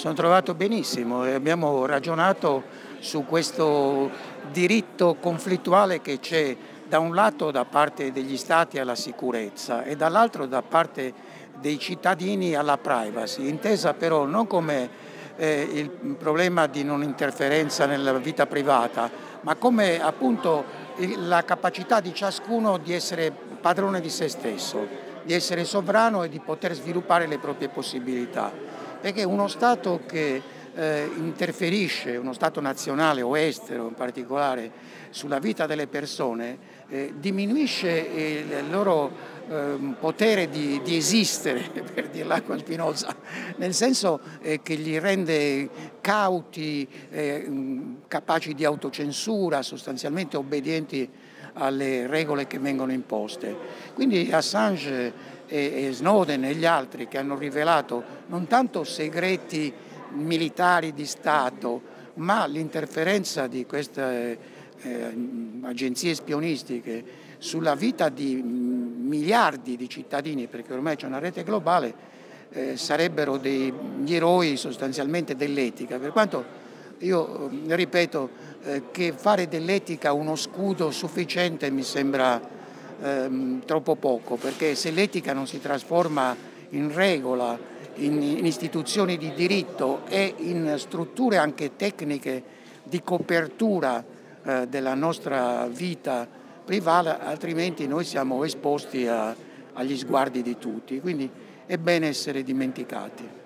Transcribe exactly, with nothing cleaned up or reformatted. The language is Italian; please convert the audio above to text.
sono trovato benissimo e abbiamo ragionato su questo diritto conflittuale che c'è da un lato da parte degli Stati alla sicurezza e dall'altro da parte dei cittadini alla privacy, intesa però non come eh, il problema di non interferenza nella vita privata, ma come appunto il- la capacità di ciascuno di essere padrone di se stesso, di essere sovrano e di poter sviluppare le proprie possibilità. Perché uno Stato che eh, interferisce, uno Stato nazionale o estero in particolare, sulla vita delle persone, eh, diminuisce il loro eh, potere di, di esistere, per dirla con Spinoza, nel senso eh, che li rende cauti, eh, capaci di autocensura, sostanzialmente obbedienti alle regole che vengono imposte. Quindi Assange e, e Snowden e gli altri che hanno rivelato non tanto segreti militari di Stato, ma l'interferenza di queste eh, agenzie spionistiche sulla vita di miliardi di cittadini, perché ormai c'è una rete globale, eh, sarebbero degli eroi sostanzialmente dell'etica. Per quanto io eh, ripeto eh, che fare dell'etica uno scudo sufficiente mi sembra ehm, troppo poco, perché se l'etica non si trasforma in regola, in, in istituzioni di diritto e in strutture anche tecniche di copertura eh, della nostra vita privata, altrimenti noi siamo esposti a- agli sguardi di tutti. Quindi è bene essere dimenticati.